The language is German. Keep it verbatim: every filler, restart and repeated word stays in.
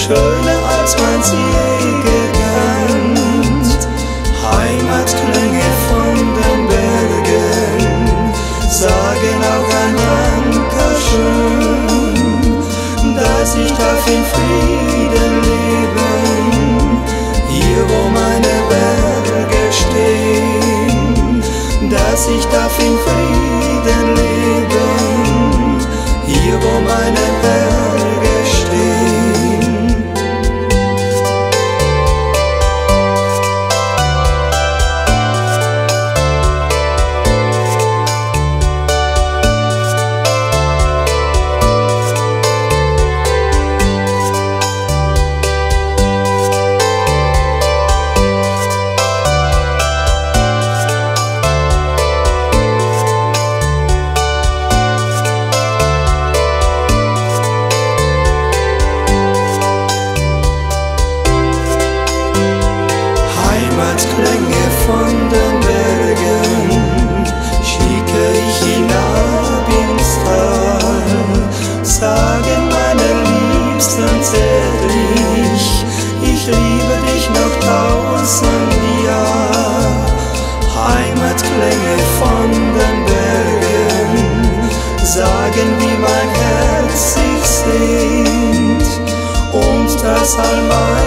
schöner als man's je gekannt. Heimatklänge von den Bergen sagen auch ein Dankeschön, dass ich darf in Frieden leben, hier wo meine Berge stehen. Dass ich darf in Frieden leben, hier wo meine Berge stehen. Heimatklänge von den Bergen schicke ich hinab ins Tal, sagen meine Liebsten zärtlich, ich liebe dich noch tausend Jahr. Heimatklänge von den Bergen sagen, wie mein Herz sich sehnt und das all mein